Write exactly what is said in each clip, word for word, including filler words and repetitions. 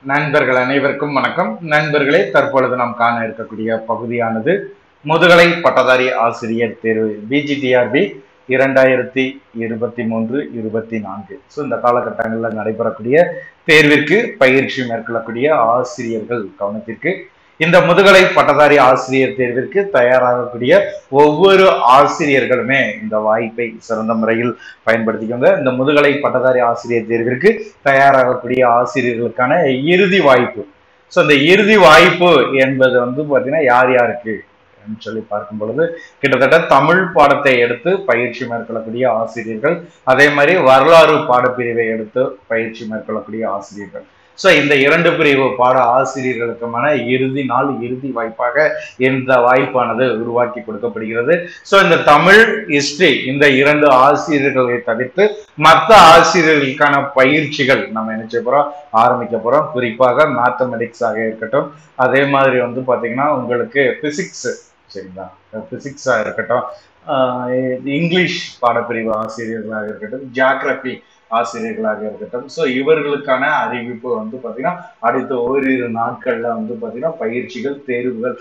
நண்பர்கள் அனைவருக்கும் வணக்கம். நண்பர்களே, தற்பொழுது நாம் காண இருக்கக்கூடிய பகுதியானது முதுகலை பட்டதாரி ஆசிரியர் தேர்வு பிஜிடிஆர்பி இரண்டாயிரத்தி இருபத்தி மூன்று இருபத்தி நான்கு. ஸோ இந்த காலகட்டங்களில் நடைபெறக்கூடிய தேர்விற்கு பயிற்சி மேற்கொள்ளக்கூடிய ஆசிரியர்கள் கவனத்திற்கு. இந்த முதுகலை பட்டதாரி ஆசிரியர் தேர்விற்கு தயாராகக்கூடிய ஒவ்வொரு ஆசிரியர்களுமே இந்த வாய்ப்பை சிறந்த முறையில் பயன்படுத்திக்கோங்க. இந்த முதுகலை பட்டதாரி ஆசிரியர் தேர்விற்கு தயாராகக்கூடிய ஆசிரியர்களுக்கான இறுதி வாய்ப்பு. ஸோ இந்த இறுதி வாய்ப்பு என்பது வந்து பார்த்தீங்கன்னா யார் யாருக்கு சொல்லி பார்க்கும் பொழுது, கிட்டத்தட்ட தமிழ் பாடத்தை எடுத்து பயிற்சி மேற்கொள்ளக்கூடிய ஆசிரியர்கள், அதே மாதிரி வரலாறு பாடப்பிரிவை எடுத்து பயிற்சி மேற்கொள்ளக்கூடிய ஆசிரியர்கள். ஸோ இந்த இரண்டு பிரிவு பாட ஆசிரியர்களுக்குமான இறுதி நாள், இறுதி வாய்ப்பாக இந்த வாய்ப்பானது உருவாக்கி கொடுக்கப்படுகிறது. ஸோ இந்த தமிழ், ஹிஸ்டரி இந்த இரண்டு ஆசிரியர்களை தவிர்த்து மற்ற ஆசிரியர்களுக்கான பயிற்சிகள் நம்ம என்ன செய்ய போறோம், ஆரம்பிக்க போறோம். குறிப்பாக மேத்தமெட்டிக்ஸாக இருக்கட்டும், அதே மாதிரி வந்து பார்த்தீங்கன்னா உங்களுக்கு பிசிக்ஸ், சரிங்களா, பிசிக்ஸா இருக்கட்டும், இங்கிலீஷ் பாடப்பிரிவு ஆசிரியர்களாக இருக்கட்டும், ஜியாகிரபி ஆசிரியர்களாக இருக்கட்டும். ஸோ இவர்களுக்கான அறிவிப்பு வந்து பார்த்தீங்கன்னா அடுத்த ஓரிரு நாட்கள்ல வந்து பார்த்தீங்கன்னா பயிற்சிகள், தேர்வுகள்,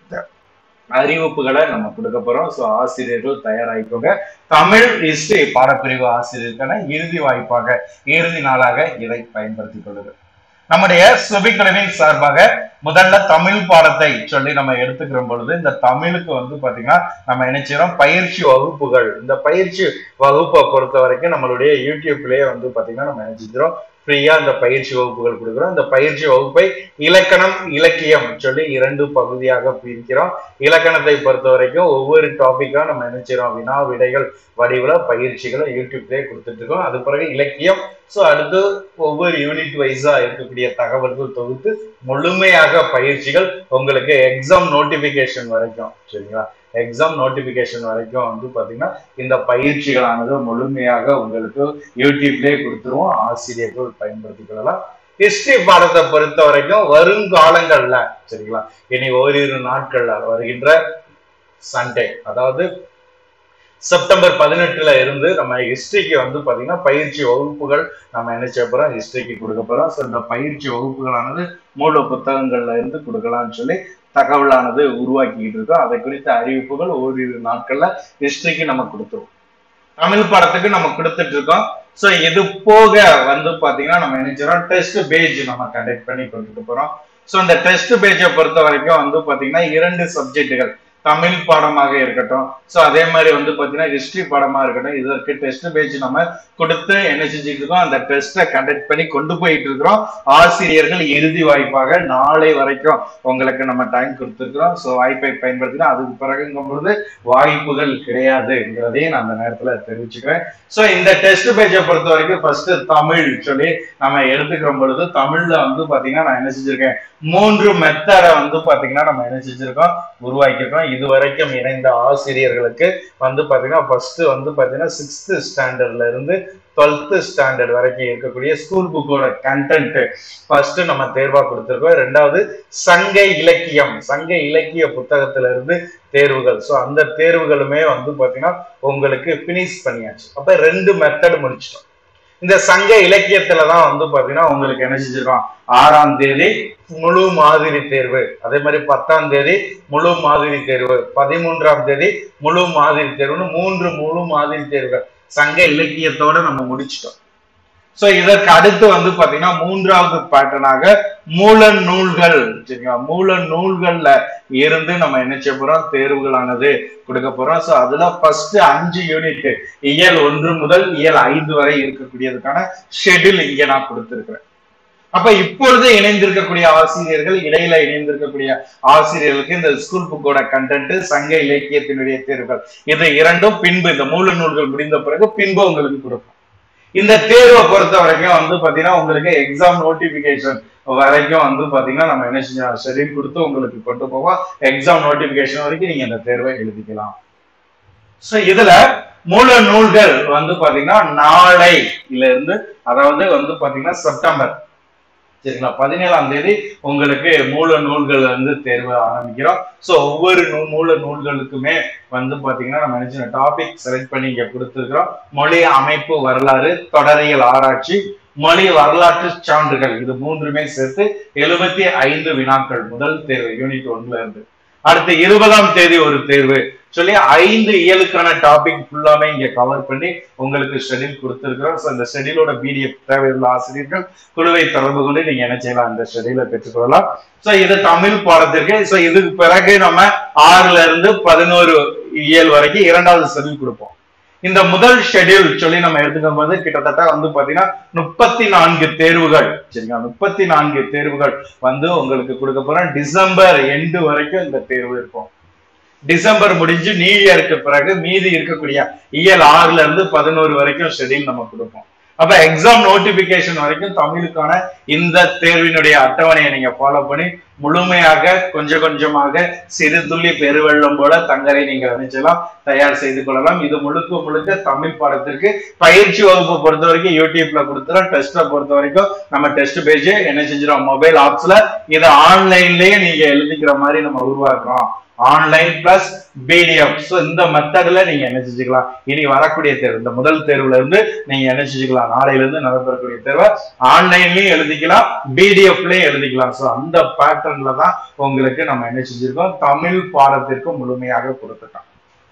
அறிவிப்புகளை நம்ம கொடுக்க போறோம். ஸோ ஆசிரியர்கள் தயாராகிக்கோங்க. தமிழ், ஹிஸ்டரி பாடப்பிரிவு ஆசிரியருக்கான இறுதி வாய்ப்பாக, இறுதி நாளாக இதை பயன்படுத்திக் கொள்ளுது. நம்முடைய சுபிக்கலவின் சார்பாக முதல்ல தமிழ் பாடத்தை சொல்லி நம்ம எடுத்துக்கிற பொழுது, இந்த தமிழுக்கு வந்து பாத்தீங்கன்னா நம்ம என்ன செய்யறோம், பயிற்சி வகுப்புகள். இந்த பயிற்சி வகுப்பை பொறுத்த வரைக்கும் நம்மளுடைய யூடியூப்லயே வந்து பாத்தீங்கன்னா நம்ம என்ன செஞ்சிடும், ஃப்ரீயா இந்த பயிற்சி வகுப்புகள் கொடுக்குறோம். இந்த பயிற்சி வகுப்பை இலக்கணம், இலக்கியம் சொல்லி இரண்டு பகுதியாக பிரிக்கிறோம். இலக்கணத்தை பொறுத்த வரைக்கும் ஒவ்வொரு டாபிக்கா நம்ம என்ன செய்யறோம், வினா விடைகள் வடிவுல பயிற்சிகளை யூடியூப்லயே கொடுத்துட்டு இருக்கோம். அது பிறகு இலக்கியம். ஸோ அடுத்து ஒவ்வொரு யூனிட் வைஸா இருக்கக்கூடிய தகவல்கள் தொகுத்து முழுமையாக பயிற்சிகள் உங்களுக்கு எக்ஸாம் நோட்டிபிகேஷன் வரைக்கும், சரிங்களா, எக்ஸாம் நோட்டிபிகேஷன் வரைக்கும் வந்து பாத்தீங்கன்னா இந்த பயிற்சிகளானது முழுமையாக உங்களுக்கு யூடியூப்லயே கொடுத்துருவோம். ஆசிரியர்கள் பயன்படுத்திக் கொள்ளலாம். ஹிஸ்டரி பாடத்தை பொறுத்த வரைக்கும் வருங்காலங்கள்ல, சரிங்களா, இனி ஓரிரு நாட்கள்ல வருகின்ற சண்டே, அதாவது செப்டம்பர் பதினெட்டுல இருந்து நம்ம ஹிஸ்டரிக்கு வந்து பாத்தீங்கன்னா பயிற்சி வகுப்புகள் நம்ம என்ன செய்ய போறோம், ஹிஸ்டரிக்கு கொடுக்க போறோம். ஸோ இந்த பயிற்சி வகுப்புகளானது மூல புத்தகங்கள்ல இருந்து கொடுக்கலாம்னு சொல்லி தகவலானது உருவாக்கிட்டு இருக்கோம். அதை குறித்த அறிவிப்புகள் ஓரிரு நாட்கள்ல ஹிஸ்டரிக்கு நம்ம கொடுத்துருவோம். தமிழ் பாடத்துக்கு நம்ம கொடுத்துட்டு இருக்கோம். ஸோ இது போக வந்து பாத்தீங்கன்னா நம்ம என்ன செய்யறோம், டெஸ்ட் பேஜ் நம்ம கண்டக்ட் பண்ணி கொண்டுட்டு போறோம். ஸோ இந்த டெஸ்ட் பேஜை பொறுத்த வரைக்கும் வந்து பாத்தீங்கன்னா இரண்டு சப்ஜெக்டுகள், தமிழ் பாடமாக இருக்கட்டும், ஸோ அதே மாதிரி வந்து பார்த்தீங்கன்னா ஹிஸ்டரி பாடமாக இருக்கட்டும், இதற்கு டெஸ்ட் பேஜ் நம்ம கொடுத்து என்ன செஞ்சுட்டு இருக்கோம், அந்த டெஸ்ட்டை கண்டக்ட் பண்ணி கொண்டு போயிட்டு இருக்கிறோம். ஆசிரியர்கள் இறுதி வாய்ப்பாக நாளை வரைக்கும் உங்களுக்கு நம்ம டைம் கொடுத்துருக்கிறோம். ஸோ வாய்ப்பை பயன்படுத்தினா அதுக்கு பிறகுங்கும் பொழுது வாய்ப்புகள் கிடையாதுங்கிறதையும் நான் அந்த நேரத்தில் தெரிவிச்சுக்கிறேன். ஸோ இந்த டெஸ்ட் பேஜை பொறுத்த வரைக்கும் ஃபர்ஸ்ட் தமிழ் சொல்லி நம்ம எடுத்துக்கிற பொழுது, தமிழ்ல வந்து பார்த்தீங்கன்னா நான் என்ன செஞ்சிருக்கேன், மூன்று மெத்தடை வந்து பார்த்தீங்கன்னா நம்ம என்ன செஞ்சிருக்கோம், உருவாக்கியிருக்கோம். இது வரைக்கும் இணைந்த ஆசிரியர்களுக்கு வந்து பாத்தீங்கன்னா ஃபர்ஸ்ட் வந்து பாத்தீங்கன்னா சிக்ஸ்த் ஸ்டாண்டர்ட்ல இருந்து டுவெல்த் ஸ்டாண்டர்ட் வரைக்கும் இருக்கக்கூடிய ஸ்கூல் புக்கோட கண்டென்ட் ஃபர்ஸ்ட் நம்ம தேர்வா கொடுத்திருக்கோம். ரெண்டாவது சங்க இலக்கியம், சங்க இலக்கிய புத்தகத்துல இருந்து தேர்வுகள். ஸோ அந்த தேர்வுகளுமே வந்து பாத்தீங்கன்னா உங்களுக்கு பினிஷ் பண்ணியாச்சு. அப்ப ரெண்டு மெத்தட் முடிச்சிட்டோம். இந்த சங்க இலக்கியத்துலதான் வந்து பாத்தீங்கன்னா உங்களுக்கு என்ன செஞ்சிருக்கோம், ஆறாம் தேதி முழு மாதிரி தேர்வு, அதே மாதிரி பத்தாம் தேதி முழு மாதிரி தேர்வு, பதிமூன்றாம் தேதி முழு மாதிரி தேர்வுன்னு மூன்று முழு மாதிரி தேர்வுகள் சங்க இலக்கியத்தோட நம்ம முடிச்சிட்டோம். சோ இதற்கு அடுத்து வந்து பாத்தீங்கன்னா மூன்றாவது பேட்டர்னாக மூல நூல்கள், சரிங்களா, மூல நூல்கள்ல இருந்து நம்ம என்ன செய்ய போறோம், தேர்வுகளானது கொடுக்க போறோம். சோ அதுல ஃபர்ஸ்ட் அஞ்சு யூனிட், இயல் ஒன்று முதல் இயல் ஐந்து வரை இருக்கக்கூடியதுக்கான ஷெட்யூல் இங்க நான் கொடுத்திருக்கிறேன். அப்ப இப்பொழுது இணைந்திருக்கக்கூடிய ஆசிரியர்கள், இடையில இணைந்திருக்கக்கூடிய ஆசிரியர்களுக்கு இந்த ஸ்கூல் புக்கோட கண்டென்ட், சங்க இலக்கியத்தினுடைய தேர்வுகள், இது இரண்டும் பின்பு இந்த மூல நூல்கள் முடிந்த பிறகு பின்பு உங்களுக்கு கொடுக்கும். இந்த தேர்வை பொறுத்த வரைக்கும் வந்து பாத்தீங்கன்னா உங்களுக்கு எக்ஸாம் நோட்டிபிகேஷன் வரைக்கும் வந்து பாத்தீங்கன்னா நம்ம என்ன செஞ்சோம், ஷெட்யூல் கொடுத்து உங்களுக்கு கொண்டு போவோம். எக்ஸாம் நோட்டிபிகேஷன் வரைக்கும் நீங்க இந்த தேர்வை எழுதிக்கலாம். சோ இதுல மூல நூல்கள் வந்து பாத்தீங்கன்னா நாளைல இருந்து, அதாவது வந்து பாத்தீங்கன்னா செப்டம்பர், சரிங்களா, பதினேழாம் தேதி உங்களுக்கு மூல நூல்கள் வந்து தேர்வு ஆரம்பிக்கிறோம். ஸோ ஒவ்வொரு நூ மூல நூல்களுக்குமே வந்து பாத்தீங்கன்னா நம்ம நினைச்ச டாபிக் செலக்ட் பண்ணி இங்க கொடுத்துருக்கிறோம். மொழி அமைப்பு வரலாறு, தொடரியல் ஆராய்ச்சி, மொழி வரலாற்று சான்றுகள், இது மூன்றுமே சேர்த்து எழுபத்தி ஐந்து வினாக்கள் முதல் தேர்வு யூனிட் ஒன்ல இருந்து. அடுத்து இருபதாம் தேதி ஒரு தேர்வு சொல்லி ஐந்து இயலுக்கான டாபிக் ஃபுல்லாமே இங்க கவர் பண்ணி உங்களுக்கு ஷெட்யூல் கொடுத்திருக்கிறோம். ஸோ இந்த ஷெட்யூலோட பிடிஎஃப் தேவையுள்ள ஆசிரியர்கள் குழுவை தொடர்பு கொண்டு நீங்க என்ன செய்யலாம், அந்த ஷெட்யூலை பெற்றுக்கொள்ளலாம். ஸோ இது தமிழ் பாடத்திற்கு. ஸோ இதுக்கு பிறகு நம்ம ஆறுல இருந்து பதினோரு இயல் வரைக்கும் இரண்டாவது ஷெட்யூல் கொடுப்போம். இந்த முதல் ஷெட்யூல் சொல்லி நம்ம எடுத்துக்கும் போது கிட்டத்தட்ட வந்து பாத்தீங்கன்னா முப்பத்தி நான்கு தேர்வுகள், சரிங்களா, முப்பத்தி நான்கு தேர்வுகள் வந்து உங்களுக்கு கொடுக்க போறோம். டிசம்பர் எண்டு வரைக்கும் இந்த தேர்வு இருக்கும். டிசம்பர் முடிஞ்சு நியூ இயருக்கு பிறகு மீதி இருக்கக்கூடிய இயல் ஆறுல இருந்து பதினோரு வரைக்கும் ஷெட்யூல் நம்ம கொடுப்போம். அப்ப எக்ஸாம் நோட்டிபிகேஷன் வரைக்கும் தமிழுக்கான இந்த தேர்வினுடைய அட்டவணையை நீங்க ஃபாலோ பண்ணி முழுமையாக கொஞ்சம் கொஞ்சமாக சிறு துள்ளி பெருவெள்ளம் போல தங்களை நீங்க நினைச்சலாம் தயார் செய்து கொள்ளலாம். இது முழுக்க முழுக்க தமிழ் பாடத்திற்கு பயிற்சி வகுப்பு பொறுத்த வரைக்கும் யூடியூப்ல கொடுத்துறோம். டெஸ்ட்டை பொறுத்த வரைக்கும் நம்ம டெஸ்ட் பேஜ் என்ன செஞ்சிடும், மொபைல் ஆப்ஸ்ல இதை ஆன்லைன்லயே நீங்க எழுதிக்கிற மாதிரி நம்ம உருவாக்குறோம். Online plus PDF. ஸோ இந்த மெத்தட்ல நீங்க என்ன செஞ்சுக்கலாம், இனி வரக்கூடிய தேர்வு இந்த முதல் தேர்வுல இருந்து நீங்க என்ன செஞ்சுக்கலாம், நாளையில இருந்து நடைபெறக்கூடிய தேர்வை ஆன்லைன்லயும் எழுதிக்கலாம், பிடிஎஃப்லயும் எழுதிக்கலாம். ஸோ அந்த பேட்டர்ன்ல தான் உங்களுக்கு நம்ம என்ன செஞ்சிருக்கோம், தமிழ் பாடத்திற்கு முழுமையாக கொடுத்துட்டோம்.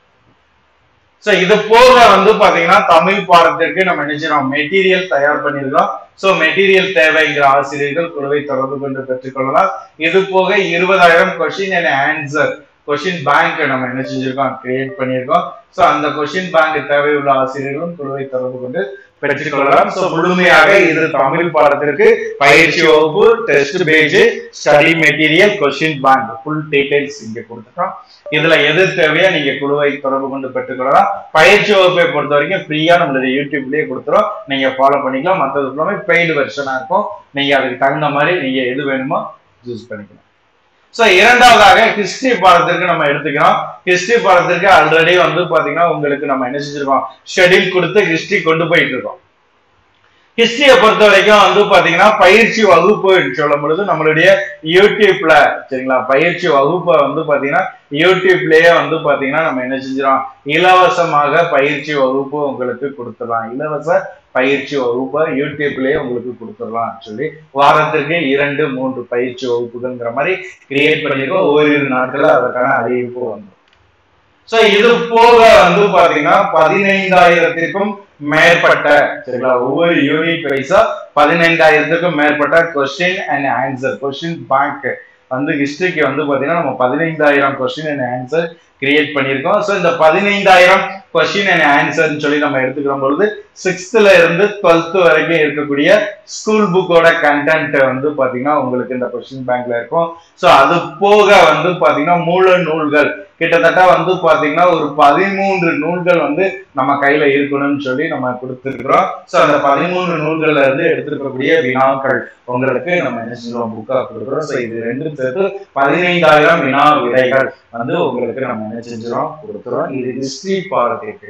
ஸோ இது போக வந்து பாத்தீங்கன்னா தமிழ் பாடத்திற்கு நம்ம நினைச்சிடும் மெட்டீரியல் தயார் பண்ணிருக்கோம். ஸோ மெட்டீரியல் தேவைங்கிற ஆசிரியர்கள் குழுவை தொடர்பு கொண்டு பெற்றுக்கொள்ளலாம். இது போக இருபதாயிரம் question and answer question bank நம்ம என்ன செஞ்சிருக்கோம், கிரியேட் பண்ணியிருக்கோம். ஸோ அந்த கொஸ்டின் பேங்க் தேவையுள்ள ஆசிரியர்களும் குழுவை தொடர்பு கொண்டு பெற்றுக்கொள்ளலாம். ஸோ முழுமையாக இது தமிழ் பாடத்திற்கு பயிற்சி வகுப்பு, test page, study material, question bank full details இங்க கொடுத்துட்டோம். இதுல எது தேவையா நீங்க குழுவை தொடர்பு கொண்டு பெற்றுக்கொள்ளலாம். பயிற்சி வகுப்பை பொறுத்த வரைக்கும் ஃப்ரீயா நம்மளுடைய யூடியூப்லயே கொடுத்துரும், நீங்க ஃபாலோ பண்ணிக்கலாம். மற்றது ஃபுல்லாமே பெய்டு வெர்ஷனா இருக்கும். நீங்க அதுக்கு தகுந்த மாதிரி நீங்க எது வேணுமோ யூஸ் பண்ணிக்கலாம். சோ இரண்டாவதாக ஹிஸ்டரி பாடத்திற்கு நம்ம எடுத்துக்கிறோம். ஹிஸ்டரி பாடத்திற்கு ஆல்ரெடி வந்து பாத்தீங்கன்னா உங்களுக்கு நம்ம என்ன செஞ்சிருக்கோம், ஷெட்யூல் கொடுத்து ஹிஸ்டரி கொண்டு போயிட்டு இருக்கோம். ஹிஸ்டரியை பொறுத்த வரைக்கும் வந்து பாத்தீங்கன்னா பயிற்சி வகுப்பு சொல்லும் பொழுது நம்மளுடைய யூடியூப்ல, சரிங்களா, பயிற்சி வகுப்பை வந்து பாத்தீங்கன்னா யூடியூப்லயே வந்து பாத்தீங்கன்னா நம்ம என்ன செஞ்சிடும், இலவசமாக பயிற்சி வகுப்பு உங்களுக்கு கொடுத்துடலாம். இலவச பயிற்சி வகுப்பை யூடியூப்லயே உங்களுக்கு கொடுத்துடலாம் சொல்லி வாரத்திற்கு இரண்டு மூன்று பயிற்சி வகுப்புகள்ங்கிற மாதிரி கிரியேட் பண்ணிருக்கோம். ஓரிரு நாட்கள் அதற்கான அறிவிப்பு வந்துடும். சோ இது போக வந்து பாத்தீங்கன்னா பதினைந்தாயிரத்திற்கும் மேற்பட்ட, சரிங்களா, ஒவ்வொரு யூனிட் வைஸா பதினைந்தாயிரத்துக்கும் மேற்பட்ட question and answer question bank வந்து ஹிஸ்டரிக்கு வந்து பாத்தீங்கன்னா நம்ம பதினைந்தாயிரம் கொஸ்டின் அண்ட் ஆன்சர் கிரியேட் பண்ணியிருக்கோம். ஸோ இந்த பதினைந்தாயிரம் கொஸ்டின் அண்ட் ஆன்சர்ன்னு சொல்லி நம்ம எடுத்துக்கிற பொழுது சிக்ஸ்த்ல இருந்து டுவெல்த் வரைக்கும் இருக்கக்கூடிய ஸ்கூல் புக்கோட கண்டென்ட் வந்து பாத்தீங்கன்னா உங்களுக்கு இந்த கொஸ்டின் பேங்க்ல இருக்கும். ஸோ அது போக வந்து பாத்தீங்கன்னா மூல நூல்கள் கிட்டத்தட்ட வந்து பாத்தீங்கன்னா ஒரு பதிமூன்று நூல்கள் வந்து நம்ம கையில இருக்கணும்னு சொல்லி நம்ம கொடுத்துருக்கிறோம். ஸோ அந்த பதிமூன்று நூல்கள்ல இருந்து எடுத்துருக்கக்கூடிய வினாக்கள் உங்களுக்கு நம்ம என்ன செஞ்சோம், புக்கா கொடுக்குறோம். ஸோ இது ரெண்டும் சேர்த்து பதினைந்தாயிரம் வினா விடைகள் வந்து உங்களுக்கு நம்ம என்ன செஞ்சிடும் கொடுத்துறோம். இது ஹிஸ்டரி பாடத்திற்கு.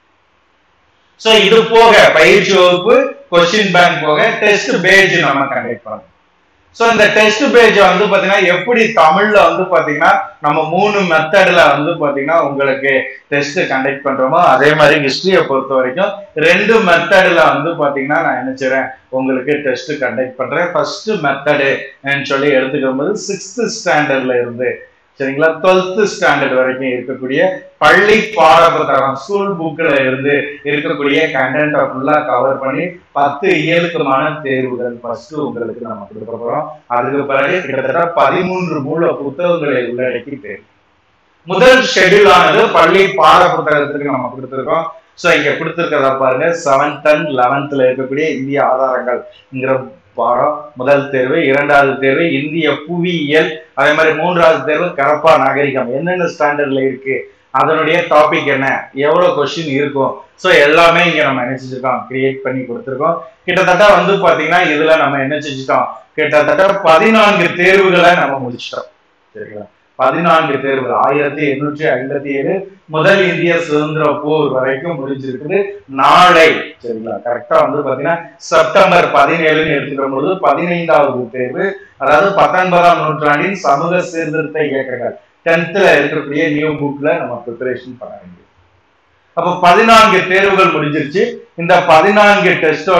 சோ இது போக பயிற்சி வகுப்பு, கொஸ்டின் பேங்க் போக டெஸ்ட் பேஜ் நம்ம கண்டக்ட் பண்ணோம். சோ இந்த டெஸ்ட் பேஜ் வந்து பாத்தீங்கன்னா எப்படி தமிழ்ல வந்து பாத்தீங்கன்னா நம்ம மூணு மெத்தட்ல வந்து பாத்தீங்கன்னா உங்களுக்கு டெஸ்ட் கண்டக்ட் பண்றோமோ அதே மாதிரி ஹிஸ்டரியை பொறுத்த வரைக்கும் ரெண்டு மெத்தட்ல வந்து பாத்தீங்கன்னா நான் நினைச்சிடறேன் உங்களுக்கு டெஸ்ட் கண்டக்ட் பண்றேன். ஃபர்ஸ்ட் மெத்தடு சொல்லி எடுத்துக்கும் போது சிக்ஸ்த் ஸ்டாண்டர்ட்ல இருந்து, சரிங்களா, டுவெல்த் ஸ்டாண்டர்ட் வரைக்கும் இருக்கக்கூடிய பள்ளி பாட புத்தகம் ஸ்கூல் புக்ல இருந்து இருக்கக்கூடிய கண்டென்ட்டை ஃபுல்லா கவர் பண்ணி பத்து இயலுக்குமான தேர்வுகள் ஃபர்ஸ்ட் உங்களுக்கு நம்ம கொடுக்க போறோம். அதுக்கு பிறகு கிட்டத்தட்ட பதிமூன்று மூல புத்தகங்களை உள்ளடக்கி தேர்வு. முதல் ஷெட்யூல் ஆனது பள்ளி பாட புத்தகத்துக்கு நம்ம கொடுத்துருக்கோம். சோ இங்க கொடுத்துருக்கிறத பாருங்க, செவன்த் அண்ட் லெவன்த்ல இருக்கக்கூடிய இந்திய ஆதாரங்கள்ங்கிற பாடம் முதல் தேர்வு. இரண்டாவது தேர்வு இந்திய புவியியல், அதே மாதிரி மூன்றாவது தேர்வு கரப்பா நாகரிகம். என்னென்ன ஸ்டாண்டர்ட்ல இருக்கு, அதனுடைய டாபிக் என்ன, எவ்வளவு கொஸ்டின் இருக்கும், சோ எல்லாமே இங்க நம்ம என்ன செஞ்சிருக்கோம், கிரியேட் பண்ணி கொடுத்துருக்கோம். கிட்டத்தட்ட வந்து பாத்தீங்கன்னா இதுல நம்ம என்ன செஞ்சிட்டோம், கிட்டத்தட்ட பதினான்கு தேர்வுகளை நம்ம முடிச்சிட்டோம். சரிங்களா, பதினான்கு தேர்வுகள் ஆயிரத்தி எண்ணூற்றி ஐம்பத்தி ஏழு முதல் இந்திய சுதந்திர போர் வரைக்கும் முடிஞ்சிருக்குது. நாளை, சரிங்களா, கரெக்டா வந்து பாத்தீங்கன்னா செப்டம்பர் பதினேழுன்னு எடுத்துக்கிற பொழுது பதினைந்தாவது தேர்வு, அதாவது பத்தொன்பதாம் நூற்றாண்டின் சமூக சீர்திருத்த இயக்கங்கள் டென்த்ல இருக்கக்கூடிய நியூ புக்ல நம்ம ப்ரிப்பரேஷன் பண்ண வேண்டியது. அப்ப பதினான்கு தேர்வுகள் முடிஞ்சிருச்சு. இந்த பதினான்கு டெஸ்டோட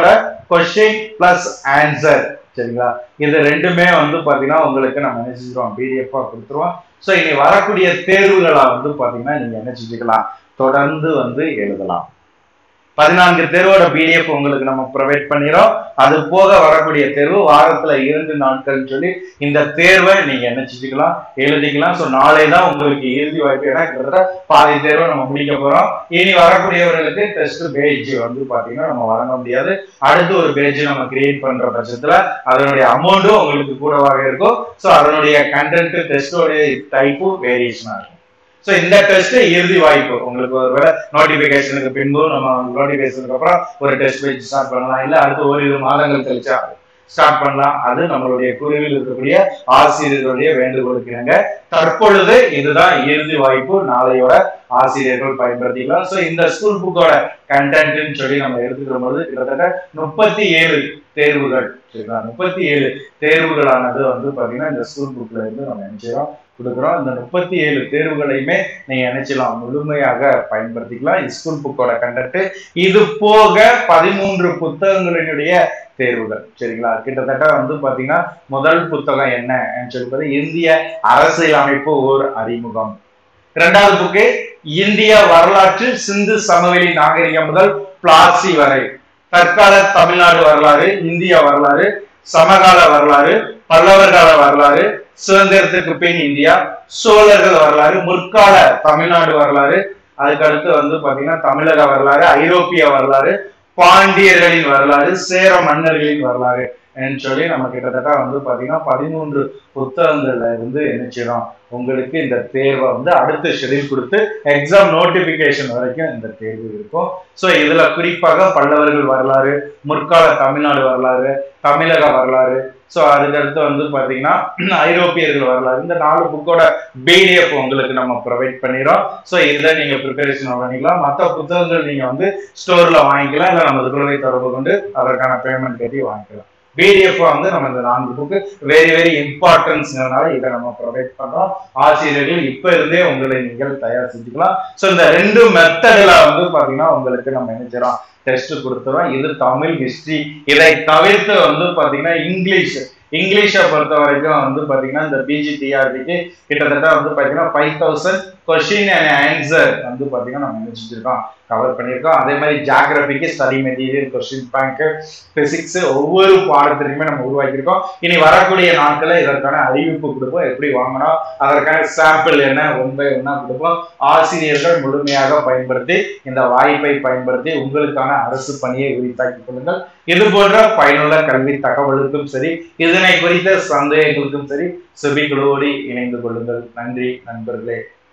கொஸ்டின் பிளஸ் ஆன்சர். சரிங்களா, இது ரெண்டுமே வந்து பாத்தீங்கன்னா உங்களுக்கு நம்ம என்ன செஞ்சிருவோம், பிடிஎஃப் கொடுத்துருவோம். சோ இனி வரக்கூடிய தேர்வுகளா வந்து பாத்தீங்கன்னா நீங்க என்ன செஞ்சுக்கலாம், தொடர்ந்து வந்து எழுதலாம். பதினான்கு தேர்வோட பிடிஎஃப் உங்களுக்கு நம்ம ப்ரொவைட் பண்ணிரோம். அது போக வரக்கூடிய தேர்வு வாரத்துல இரண்டு நாட்கள் சொல்லி இந்த தேர்வை நீங்க என்ன செஞ்சுக்கலாம், எழுதிக்கலாம். ஸோ நாளை தான் உங்களுக்கு இறுதி வாய்ப்பு. ஏன்னா கிட்டத்தட்ட பாதி தேர்வை நம்ம முடிக்க போறோம். இனி வரக்கூடியவர்களுக்கு டெஸ்ட் பேஜ் வந்து பாத்தீங்கன்னா நம்ம வழங்க முடியாது. அடுத்து ஒரு பேஜ் நம்ம கிரியேட் பண்ற பட்சத்துல அதனுடைய அமௌண்ட்டும் உங்களுக்கு கூடவாக இருக்கும். ஸோ அதனுடைய கண்டென்ட் டெஸ்டோடைய டைப்பும் வேரியேஷனா இருக்கும். சோ இந்த டெஸ்ட் இறுதி வாய்ப்பு உங்களுக்கு ஒருவேளை நோட்டிபிகேஷனுக்கு பின்பு நம்ம நோட்டிபிகேஷனுக்கு அப்புறம் ஒரு டெஸ்ட் பேஜ் ஸ்டார்ட் பண்ணலாம், இல்ல அடுத்து ஓரிரு மாதங்கள் கழிச்சா ஸ்டார்ட் பண்ணலாம். அது நம்மளுடைய குழுவில் இருக்கக்கூடிய ஆசிரியர்களுடைய வேண்டுகோளுக்கு தற்பொழுது இதுதான் இறுதி வாய்ப்பு. நாளையோட ஆசிரியர்கள் பயன்படுத்திக்கலாம். சோ இந்த ஸ்கூல் புக்கோட கண்டென்ட்னு சொல்லி நம்ம எடுத்துக்கிற போது கிட்டத்தட்ட முப்பத்தி ஏழு தேர்வுகள். சரிங்களா, முப்பத்தி ஏழு தேர்வுகளானது வந்து பாத்தீங்கன்னா இந்த ஸ்கூல் புக்ல இருந்து நம்ம நினைச்சிடும் கொடுக்குறோம். இந்த முப்பத்தி ஏழு தேர்வுகளையுமே நீங்க நினைச்சலாம் முழுமையாக பயன்படுத்திக்கலாம். ஸ்கூல் புக்கோட கண்டென்ட் இது போக பதிமூன்று புத்தகங்களினுடைய தேர்வுகள். சரிங்களா, கிட்டத்தட்ட வந்து பாத்தீங்கன்னா முதல் புத்தகம் என்ன சொல்வது, இந்திய அரசியல் அமைப்பு ஓர் அறிமுகம். இரண்டாவது புக்கு இந்திய வரலாற்று சிந்து சமவெளி நாகரிகம் முதல் பிளாசி வரை, தற்கால தமிழ்நாடு வரலாறு, இந்திய வரலாறு, சமகால வரலாறு, பல்லவர் கால வரலாறு, சுதந்திரத்துக்கு பின் இந்தியா, சோழர்கள் வரலாறு, முற்கால தமிழ்நாடு வரலாறு, அதுக்கு அடுத்து வந்து பாத்தீங்கன்னா தமிழக வரலாறு, ஐரோப்பிய வரலாறு, பாண்டியர்களின் வரலாறு, சேர மன்னர்களின் வரலாறு சொல்லி நம்ம கிட்டத்தட்ட வந்து பாத்தீங்கன்னா பதிமூன்று புத்தகங்கள்ல இருந்து என்ன செய்யறோம், உங்களுக்கு இந்த தேர்வை வந்து அடுத்த ஷெடியூல் கொடுத்து எக்ஸாம் நோட்டிபிகேஷன் வரைக்கும் இந்த தேர்வு இருக்கும். சோ இதுல குறிப்பாக பல்லவர்கள் வரலாறு, முற்கால தமிழ்நாடு வரலாறு, தமிழக வரலாறு, சோ அதுக்கடுத்து வந்து பாத்தீங்கன்னா ஐரோப்பியர்கள் வரலாறு, இந்த நாலு புக்கோட பிடிஎஃப் உங்களுக்கு நம்ம ப்ரொவைட் பண்ணிடுறோம். சோ இதுல நீங்க ப்ரிப்பரேஷன் பண்ணிக்கலாம். மற்ற புத்தகங்கள் நீங்க வந்து ஸ்டோர்ல வாங்கிக்கலாம், இல்ல நம்ம குழுவை தொடர்பு கொண்டு அதற்கான பேமெண்ட் கட்டி வாங்கிக்கலாம். பிடிஎஃப் வந்து நம்ம இந்த நான்கு புக்கு வெரி வெரி இம்பார்ட்டன்ஸ்னால இதை நம்ம ப்ரொவைட் பண்றோம். ஆசிரியர்கள் இப்ப இருந்தே உங்களை நீங்கள் தயார் செஞ்சுக்கலாம். ஸோ இந்த ரெண்டு மெத்தட்ல வந்து பாத்தீங்கன்னா உங்களுக்கு நம்ம என்ன செய்யறோம், டெஸ்ட் கொடுத்துறோம். இது தமிழ் ஹிஸ்டரி. இதை தவிர்த்து வந்து பாத்தீங்கன்னா இங்கிலீஷ் இங்கிலீஷை பொறுத்த வரைக்கும் வந்து பாத்தீங்கன்னா இந்த பிஜிடிஆர்பிக்கு கிட்டத்தட்ட வந்து பாத்தீங்கன்னா five thousand question and answer வந்து பாத்தீங்கன்னா நம்ம நினைச்சிருக்கோம், கவர் பண்ணியிருக்கோம். அதே மாதிரி ஜியாகிரபிக்கு study material, question bank, physics ஒவ்வொரு பாடத்திலையுமே நம்ம உருவாக்கியிருக்கோம். இனி வரக்கூடிய நாட்களில் இதற்கான அறிவிப்பு கொடுப்போம், எப்படி வாங்கணும், அதற்கான சாம்பிள் என்ன ஒன் பை ஒன்னா கொடுப்போம். ஆசிரியர்கள் முழுமையாக பயன்படுத்தி இந்த வாய்ப்பை பயன்படுத்தி உங்களுக்கான அரசு பணியை உரித்தாக்கிக் கொள்ளுங்கள். இது போன்ற பயனுள்ள கல்வி தகவலுக்கும் சரி, இதனை குறித்த சந்தேகங்களுக்கும் சரி செபி குழுவோடு இணைந்து கொள்ளுங்கள். நன்றி நண்பர்களே.